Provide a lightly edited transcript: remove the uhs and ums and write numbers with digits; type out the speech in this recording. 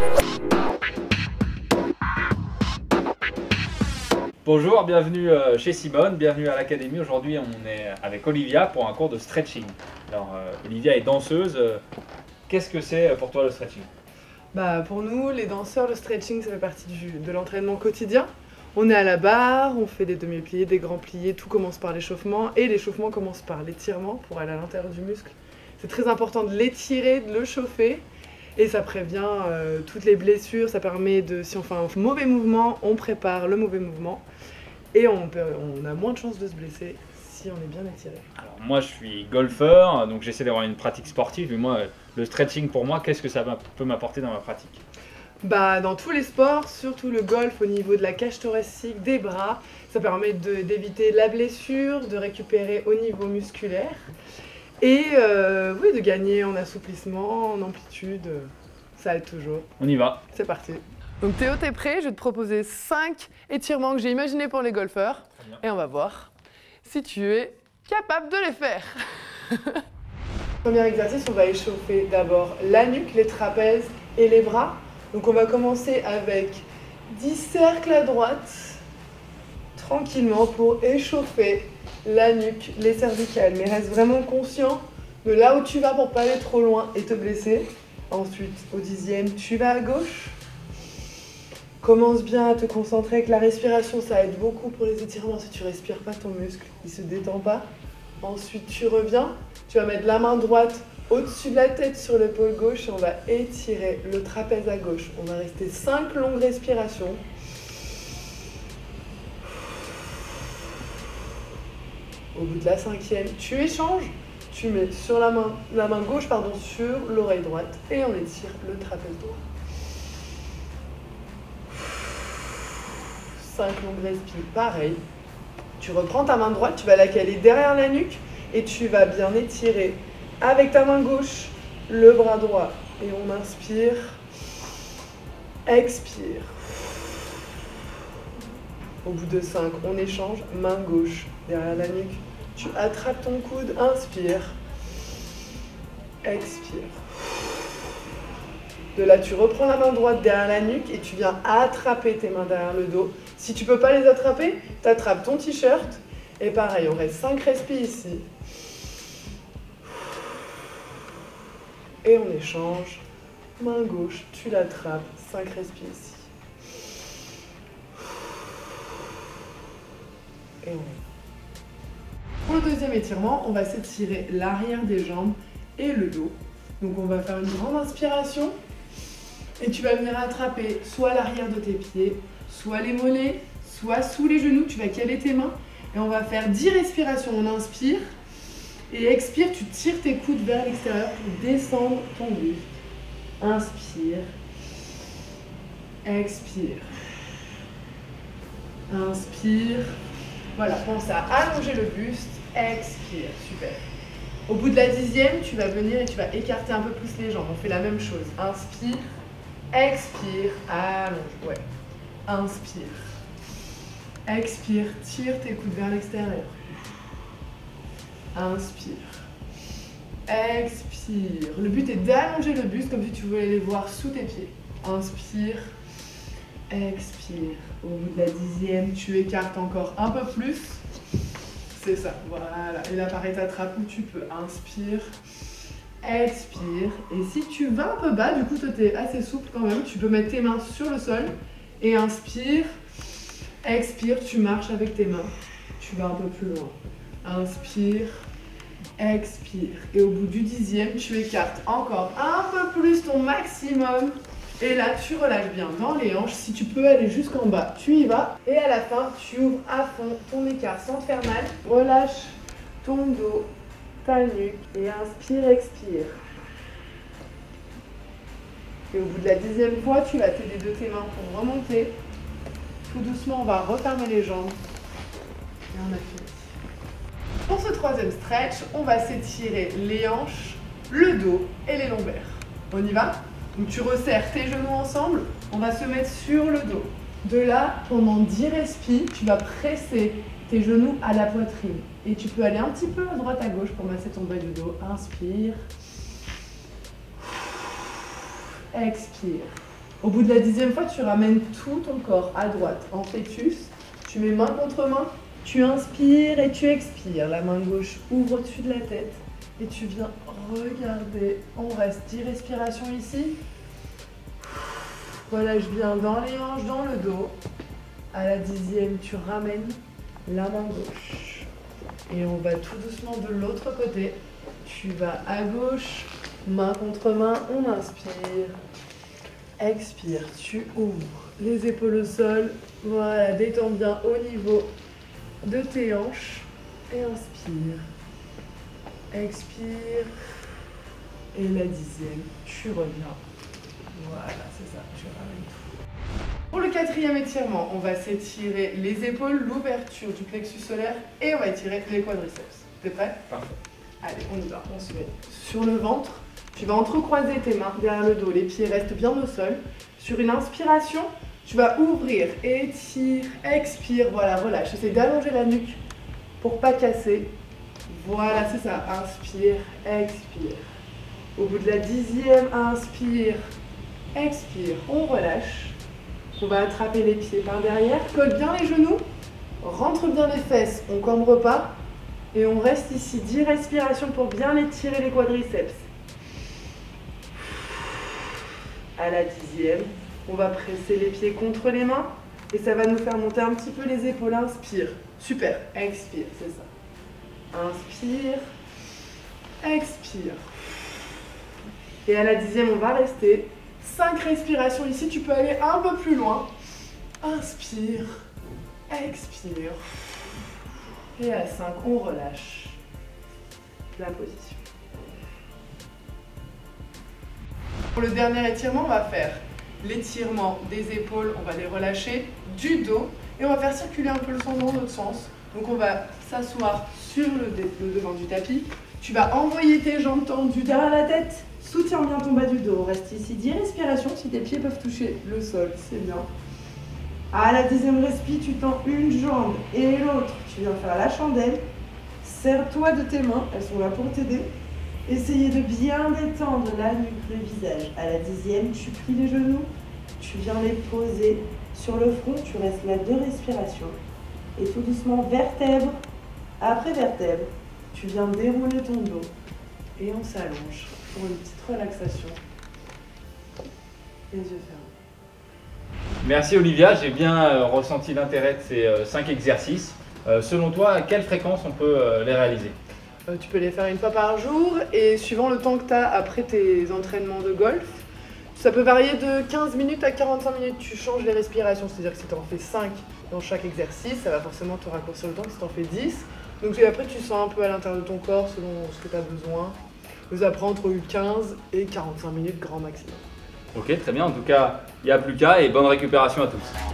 Bonjour, bienvenue chez Simone, bienvenue à l'académie. Aujourd'hui on est avec Olivia pour un cours de stretching. Alors Olivia est danseuse, qu'est-ce que c'est pour toi le stretching? Pour nous, les danseurs, le stretching ça fait partie de l'entraînement quotidien. On est à la barre, on fait des demi-pliés, des grands pliés, tout commence par l'échauffement et l'échauffement commence par l'étirement pour aller à l'intérieur du muscle. C'est très important de l'étirer, de le chauffer et ça prévient toutes les blessures, ça permet de, si on fait un mauvais mouvement, on prépare le mauvais mouvement et on a moins de chances de se blesser si on est bien étiré. Alors moi je suis golfeur, donc j'essaie d'avoir une pratique sportive, mais moi le stretching pour moi, qu'est-ce que ça peut m'apporter dans ma pratique? Dans tous les sports, surtout le golf au niveau de la cage thoracique, des bras, ça permet d'éviter la blessure, de récupérer au niveau musculaire et oui, de gagner en assouplissement, en amplitude, ça aide toujours. On y va. C'est parti. Donc Théo, t'es prêt? Je vais te proposer 5 étirements que j'ai imaginés pour les golfeurs et on va voir si tu es capable de les faire. Premier exercice, on va échauffer d'abord la nuque, les trapèzes et les bras. Donc on va commencer avec 10 cercles à droite, tranquillement pour échauffer la nuque, les cervicales. Mais reste vraiment conscient de là où tu vas pour pas aller trop loin et te blesser. Ensuite, au 10e, tu vas à gauche. Commence bien à te concentrer avec la respiration, ça aide beaucoup pour les étirements. Si tu respires pas, ton muscle, il se détend pas. Ensuite, tu reviens, tu vas mettre la main droite au-dessus de la tête sur l'épaule gauche et on va étirer le trapèze à gauche. On va rester 5 longues respirations. Au bout de la 5e, tu échanges. Tu mets sur la main gauche sur l'oreille droite et on étire le trapèze droit. 5 longues respires, pareil. Tu reprends ta main droite, tu vas la caler derrière la nuque et tu vas bien étirer avec ta main gauche le bras droit. Et on inspire, expire. Au bout de 5, on échange, main gauche derrière la nuque. Tu attrapes ton coude, inspire, expire. De là, tu reprends la main droite derrière la nuque et tu viens attraper tes mains derrière le dos. Si tu ne peux pas les attraper, tu attrapes ton t-shirt. Et pareil, on reste 5 respires ici. Et on échange. Main gauche, tu l'attrapes. 5 respires ici. Et on est. Pour le deuxième étirement, on va s'étirer l'arrière des jambes et le dos. Donc on va faire une grande inspiration. Et tu vas venir attraper soit l'arrière de tes pieds, soit les mollets, soit sous les genoux. Tu vas caler tes mains. Et on va faire 10 respirations. On inspire. Et expire, tu tires tes coudes vers l'extérieur pour descendre ton buste. Inspire. Expire. Inspire. Voilà, pense à allonger le buste. Expire. Super. Au bout de la 10e, tu vas venir et tu vas écarter un peu plus les jambes. On fait la même chose. Inspire. Expire. Allonge. Ouais. Inspire. Expire. Tire tes coudes vers l'extérieur. Inspire. Expire. Le but est d'allonger le buste comme si tu voulais les voir sous tes pieds. Inspire. Expire. Au bout de la 10e, tu écartes encore un peu plus. C'est ça, voilà. Et l'appareil t'attrape où tu peux. Inspire. Expire. Et si tu vas un peu bas, du coup, toi, tu es assez souple quand même. Tu peux mettre tes mains sur le sol. Et inspire. Expire. Tu marches avec tes mains. Tu vas un peu plus loin. Inspire, expire. Et au bout du 10e, tu écartes encore un peu plus ton maximum. Et là, tu relâches bien dans les hanches. Si tu peux aller jusqu'en bas, tu y vas. Et à la fin, tu ouvres à fond ton écart sans te faire mal. Relâche ton dos, ta nuque. Et inspire, expire. Et au bout de la 10e fois, tu vas t'aider de tes mains pour remonter. Tout doucement, on va refermer les jambes. Et on a fini. Pour ce troisième stretch, on va s'étirer les hanches, le dos et les lombaires. On y va? Donc tu resserres tes genoux ensemble, on va se mettre sur le dos. De là, pendant 10 respires, tu vas presser tes genoux à la poitrine. Et tu peux aller un petit peu à droite à gauche pour masser ton bas du dos. Inspire. Expire. Au bout de la 10e fois, tu ramènes tout ton corps à droite en flétus. Tu mets main contre main, tu inspires et tu expires. La main gauche ouvre au-dessus de la tête et tu viens regarder. On reste 10 respirations ici. Relâche bien dans les hanches, dans le dos. À la 10e, tu ramènes la main gauche. Et on va tout doucement de l'autre côté. Tu vas à gauche, main contre main, on inspire. Expire, tu ouvres les épaules au sol. Voilà, détends bien au niveau de tes hanches. Et inspire. Expire. Et la 10e, tu reviens. Voilà, c'est ça, tu ramènes tout. Pour le 4e étirement, on va s'étirer les épaules, l'ouverture du plexus solaire et on va étirer les quadriceps. T'es prêt? Parfait. Allez, on y va. On se met sur le ventre. Tu vas entrecroiser tes mains derrière le dos. Les pieds restent bien au sol. Sur une inspiration, tu vas ouvrir, étire, expire. Voilà, relâche. Essaye d'allonger la nuque pour pas casser. Voilà, c'est ça. Inspire, expire. Au bout de la 10e, inspire, expire. On relâche. On va attraper les pieds par derrière. Colle bien les genoux. Rentre bien les fesses. On cambre pas. Et on reste ici 10 respirations pour bien étirer les quadriceps. À la 10e, on va presser les pieds contre les mains et ça va nous faire monter un petit peu les épaules. Inspire. Super. Expire, c'est ça. Inspire. Expire. Et à la 10e, on va rester 5 respirations ici. Tu peux aller un peu plus loin. Inspire. Expire. Et à 5, on relâche la position. Pour le dernier étirement, on va faire l'étirement des épaules, on va les relâcher, du dos, et on va faire circuler un peu le sang dans l'autre sens. Donc on va s'asseoir sur le devant du tapis. Tu vas envoyer tes jambes tendues derrière la tête, soutiens bien ton bas du dos. Reste ici 10 respirations, si tes pieds peuvent toucher le sol, c'est bien. À la 10e respi, tu tends une jambe et l'autre. Tu viens faire la chandelle. Serre-toi de tes mains, elles sont là pour t'aider. Essayez de bien détendre la nuque, le visage. À la 10e, tu plies les genoux. Tu viens les poser sur le front. Tu restes là 2 respirations. Et tout doucement, vertèbre après vertèbre. Tu viens dérouler ton dos. Et on s'allonge pour une petite relaxation. Les yeux fermés. Merci Olivia, j'ai bien ressenti l'intérêt de ces 5 exercices. Selon toi, à quelle fréquence on peut les réaliser? Tu peux les faire une fois par jour et suivant le temps que tu as après tes entraînements de golf, ça peut varier de 15 minutes à 45 minutes. Tu changes les respirations, c'est-à-dire que si tu en fais 5 dans chaque exercice, ça va forcément te raccourcir le temps que si tu en fais 10. Donc après, tu sens un peu à l'intérieur de ton corps selon ce que tu as besoin. Donc ça prend entre 15 et 45 minutes grand maximum. Ok, très bien. En tout cas, il n'y a plus qu'à et bonne récupération à tous.